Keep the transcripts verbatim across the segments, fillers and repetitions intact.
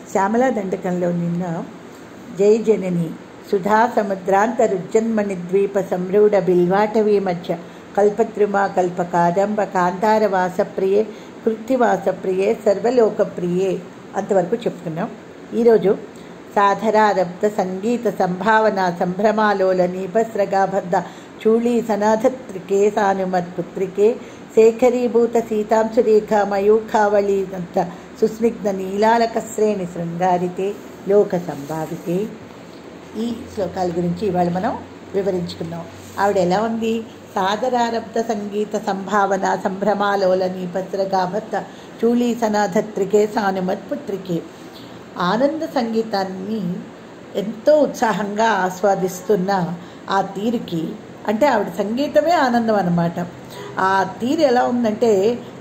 శ్యామలా దండకంలో నిన్న జై జనని సుధా సముద్రాంతరుజ్జన్మణి ద్వీప సంరూఢ బిల్వాటవీ మధ్య కల్పత్రుమా కల్ప కాదంబ కాంతార వాసప్రియే కృత్తివాసప్రియే సర్వలోకప్రియే అంతవరకు చెప్పుకున్నాం. ఈరోజు సాధరారబ్ధ సంగీత సంభావన సంభ్రమాలోల నీపస్రగాబద్ధ చూళీ సనాథత్రికే సానుమత్పుత్రికే శేఖరీభూత సీతాంశురేఖ మయూఖావళీనంత సుస్నిగ్ధ నీలాలకశ్రేణి శృంగారితే లోక సంభావితే. ఈ శ్లోకాల గురించి ఇవాళ మనం వివరించుకున్నాం. ఆవిడ ఎలా ఉంది? సాదరారబ్ధ సంగీత సంభావన సంభ్రమాలోల నీపస్రగాబద్ధ చూళీ సనాథత్రికే సానుమత్పుత్రికే. ఆనంద సంగీతాన్ని ఎంతో ఉత్సాహంగా ఆస్వాదిస్తున్న ఆ తీరుకి, అంటే ఆవిడ సంగీతమే ఆనందం అన్నమాట. ఆ తీరు ఎలా ఉందంటే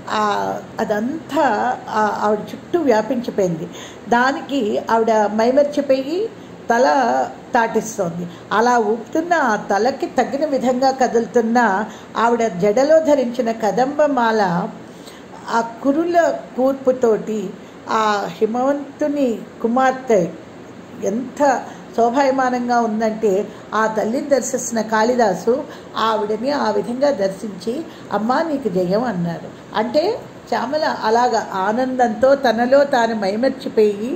అదంతా ఆవిడ చుట్టూ వ్యాపించిపోయింది. దానికి ఆవిడ మైమర్చిపోయి తల తాటిస్తోంది. అలా ఊపుతున్న ఆ తలకి తగిన విధంగా కదులుతున్న ఆవిడ జడలో ధరించిన కదంబమాల ఆ కురుల కూర్పుతోటి ఆ హిమవంతుని కుమార్తె ఎంత శోభాయమానంగా ఉందంటే ఆ తల్లిని దర్శిస్తున్న కాళిదాసు ఆవిడని ఆ విధంగా దర్శించి అమ్మా నీకు జయం అన్నారు. అంటే శ్యామల అలాగా ఆనందంతో తనలో తాను మైమర్చిపోయి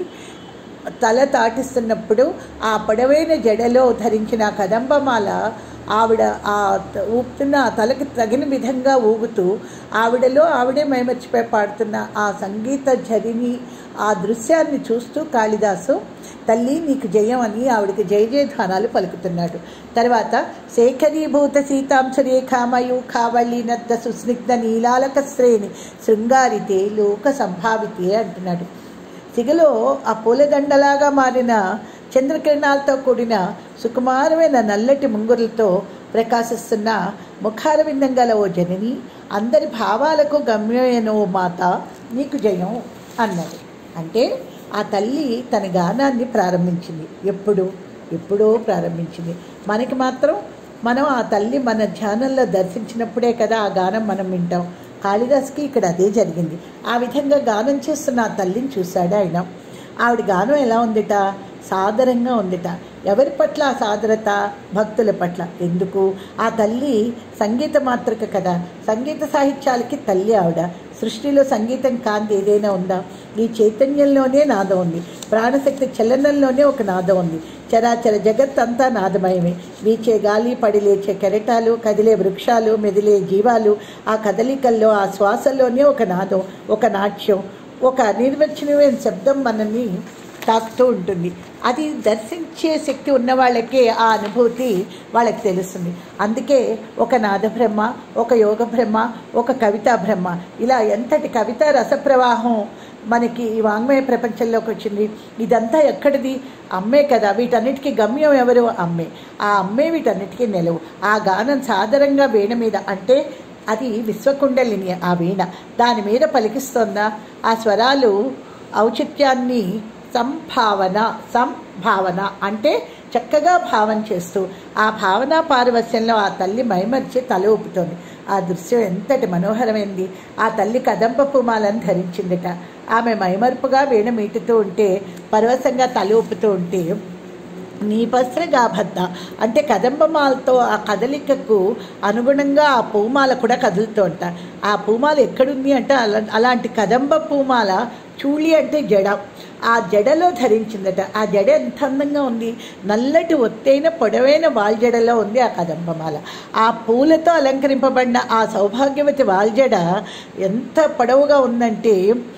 తల తాటిస్తున్నప్పుడు ఆ పొడవైన జడలో ధరించిన కదంబమాల ఆవిడ ఆ ఊపుతున్న ఆ తలకి తగిన విధంగా ఊగుతూ ఆవిడలో ఆవిడే మైమర్చిపోయి పాడుతున్న ఆ సంగీత ఝరిని, ఆ దృశ్యాన్ని చూస్తూ కాళిదాసు తల్లి నీకు జయం అని ఆవిడకి జయ జయధ్వానాలు పలుకుతున్నాడు. తర్వాత శేఖరీభూత సీతాంశరేఖ మయూఖావళీనద్ద సుస్నిగ్ధ నీలాలక శ్రేణి శృంగారితే లోక సంభావితే అంటున్నాడు. సిగలో ఆ పూలదండలాగా మారిన చంద్రకిరణాలతో కూడిన సుకుమారమైన నల్లటి ముంగురులతో ప్రకాశిస్తున్న ముఖారవిందం గల ఓ జనని, అందరి భావాలకు గమ్యమైన ఓ మాత నీకు జయం అన్నది. అంటే ఆ తల్లి తన గానాన్ని ప్రారంభించింది. ఎప్పుడు ఎప్పుడో ప్రారంభించింది. మనకి మాత్రం మనం ఆ తల్లి మన ధ్యానంలో దర్శించినప్పుడే కదా ఆ గానం మనం వింటాం. కాళిదాస్కి ఇక్కడ అదే జరిగింది. ఆ విధంగా గానం చేస్తున్న ఆ తల్లిని చూశాడు ఆయన. ఆవిడ గానం ఎలా ఉందిట? సాదరంగా ఉందిట. ఎవరి పట్ల ఆ సాదరత? భక్తుల పట్ల. ఎందుకు? ఆ తల్లి సంగీత మాత్రిక కదా, సంగీత సాహిత్యాలకి తల్లి ఆవిడ. సృష్టిలో సంగీతం కాంతి ఏదైనా ఉందా? ఈ చైతన్యంలోనే నాదం ఉంది. ప్రాణశక్తి చలనంలోనే ఒక నాదం ఉంది. చరాచర జగత్ అంతా నాదమయమే. వీచే గాలి, పడి లేచే కెరటాలు, కదిలే వృక్షాలు, మెదిలే జీవాలు, ఆ కదలికల్లో ఆ శ్వాసల్లోనే ఒక నాదం, ఒక నాట్యం, ఒక నిర్వచనమైన శబ్దం మనల్ని తాకుతూ ఉంటుంది. అది దర్శించే శక్తి ఉన్న వాళ్ళకే ఆ అనుభూతి వాళ్ళకి తెలుస్తుంది. అందుకే ఒక నాదబ్రహ్మ, ఒక యోగ బ్రహ్మ, ఒక కవితా బ్రహ్మ, ఇలా ఎంతటి కవితా రసప్రవాహం మనకి ఈ వాంగ్మయ ప్రపంచంలోకి వచ్చింది. ఇదంతా ఎక్కడిది? అమ్మే కదా. వీటన్నిటికీ గమ్యం ఎవరు? అమ్మే. ఆ అమ్మే వీటన్నిటికీ నిలవు. ఆ గానం సాదరంగా వీణ మీద, అంటే అది విశ్వకుండలిని ఆ వీణ, దాని మీద పలికిస్తోందా? ఆ స్వరాలు ఔచిత్యాన్ని సంభావన, సంభావన అంటే చక్కగా భావన చేస్తూ ఆ భావనా పారవస్యంలో ఆ తల్లి మైమర్చి తల ఊపుతోంది. ఆ దృశ్యం ఎంతటి మనోహరమైంది. ఆ తల్లి కదంబ పూమాలను ధరించిందిట. ఆమె మైమర్పుగా వీణ మీటుతూ ఉంటే, పరవశంగా తల ఊపుతూ ఉంటే, నీపస్రగాబద్ధ అంటే కదంబమాలతో ఆ కదలికకు అనుగుణంగా ఆ పూమాల కూడా కదులుతూ ఉంటా. ఆ పూమాల ఎక్కడుంది అంటే అలా అలాంటి కదంబ పూమాల చూళి అంటే జడ, ఆ జడలో ధరించిందట. ఆ జడ ఎంత అందంగా ఉంది. నల్లటి ఒత్తైన పొడవైన వాల్జడలో ఉంది ఆ కదంబమాల. ఆ పూలతో అలంకరింపబడిన ఆ సౌభాగ్యవతి వాల్జడ ఎంత పొడవుగా ఉందంటే,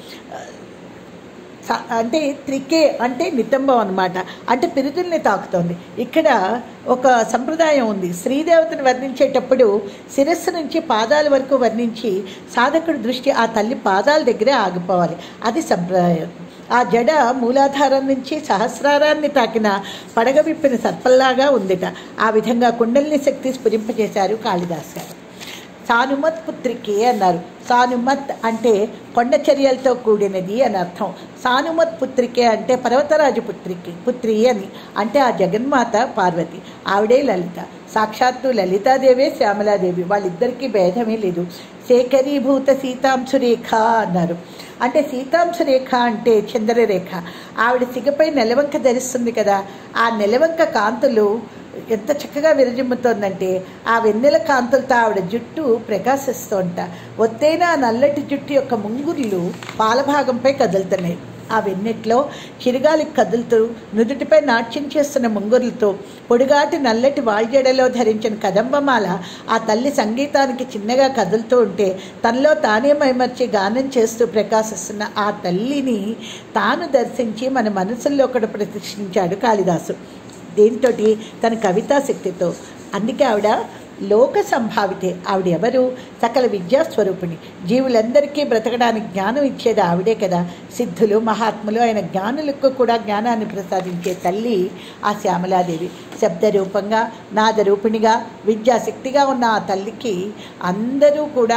అంటే త్రికే అంటే నితంబం అనమాట, అంటే పిరుదుల్ని తాకుతోంది. ఇక్కడ ఒక సంప్రదాయం ఉంది. శ్రీదేవతను వర్ణించేటప్పుడు శిరస్సు నుంచి పాదాల వరకు వర్ణించి సాధకుడి దృష్టి ఆ తల్లి పాదాల దగ్గరే ఆగిపోవాలి. అది సంప్రదాయం. ఆ జడ మూలాధారం నుంచి సహస్రారాన్ని తాకిన పడగ విప్పిన సర్పల్లాగా ఉందిట. ఆ విధంగా కుండలిని శక్తి స్ఫురింపజేశారు కాళిదాస్ గారు. సానుమత్ పుత్రికే అన్నారు. సానుమత్ అంటే కొండ చర్యలతో కూడినది అని అర్థం. సానుమత్ పుత్రికే అంటే పర్వతరాజు పుత్రికి పుత్రి అని అంటే ఆ జగన్మాత పార్వతి, ఆవిడే లలిత. సాక్షాత్తు లలితాదేవే శ్యామలాదేవి, వాళ్ళిద్దరికీ భేదమే లేదు. శేఖరీభూత సీతాంశురేఖ అన్నారు. అంటే సీతాంశురేఖ అంటే చంద్రరేఖ. ఆవిడ సిగపై నెలవంక ధరిస్తుంది కదా, ఆ నెలవంక కాంతులు ఎంత చక్కగా విరజిమ్ముతోందంటే ఆ వెన్నెల కాంతులతో ఆవిడ జుట్టు ప్రకాశిస్తోంట. ఒత్తైన నల్లటి జుట్టు యొక్క ముంగుర్లు పాలభాగంపై కదులుతున్నాయి. ఆ వెన్నెట్లో చిరుగాలికి కదులుతూ నుదుటిపై నాట్యం చేస్తున్న ముంగురులతో పొడిగాటి నల్లటి వాళ్జడలో ధరించిన కదంబమాల ఆ తల్లి సంగీతానికి చిన్నగా కదులుతూ ఉంటే తనలో తానే మైమర్చి గానం చేస్తూ ప్రకాశిస్తున్న ఆ తల్లిని తాను దర్శించి మన మనసుల్లో ఒకటి ప్రతిష్ఠించాడు కాళిదాసు. దీంతో తన కవితా శక్తితో. అందుకే ఆవిడ లోక సంభావితే. ఆవిడ ఎవరు? సకల విద్యాస్వరూపిణి. జీవులందరికీ బ్రతకడానికి జ్ఞానం ఇచ్చేది ఆవిడే కదా. సిద్ధులు మహాత్ములు ఆయన జ్ఞానులకు కూడా జ్ఞానాన్ని ప్రసాదించే తల్లి ఆ శ్యామలాదేవి. శబ్దరూపంగా నాదరూపిణిగా విద్యాశక్తిగా ఉన్న ఆ తల్లికి అందరూ కూడా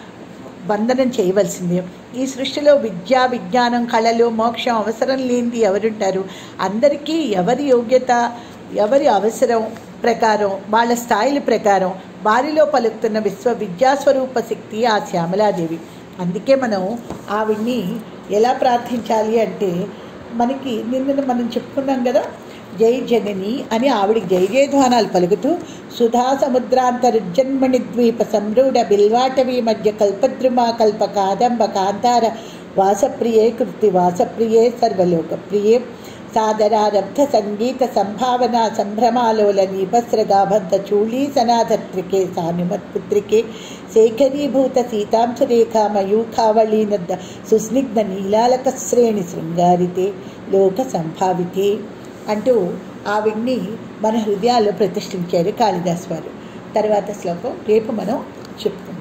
వందనం చేయవలసిందే. ఈ సృష్టిలో విద్య విజ్ఞానం కళలు మోక్షం అవసరం లేనిది ఎవరుంటారు? అందరికీ ఎవరి యోగ్యత ఎవరి అవసరం ప్రకారం వాళ్ళ స్థాయిల ప్రకారం వారిలో పలుకుతున్న విశ్వ విద్యాస్వరూప శక్తి ఆ శ్యామలాదేవి. అందుకే మనం ఆవిడ్ని ఎలా ప్రార్థించాలి అంటే, మనకి నిన్న మనం చెప్పుకున్నాం కదా, జై జనని అని ఆవిడికి జయ జయధ్వానాలు పలుకుతూ సుధా సముద్రాంతరుజ్జన్మణి ద్వీప సంరూఢ బిల్వాటవీ మధ్య కల్పద్రుమా కల్ప కాదంబ కాంతార వాసప్రియే కృతి వాసప్రియే సర్వలోకప్రియే సాదరారబ్ధ సంగీత సంభావన సంభ్రమాలోల నీపస్రగాభంత చూళీ సనాధత్రికే సానుమత్పుత్రికే శేఖరీభూత సీతాంశరేఖ మయూఖావళీనద్ద సుస్నిగ్ధ నీలాలక శ్రేణి శృంగారితే లోక సంభావితే అంటూ ఆవిడ్ని మన హృదయాల్లో ప్రతిష్ఠించారు కాళిదాస్ వారు. తర్వాత శ్లోకం రేపు మనం చెప్పుకుందాం.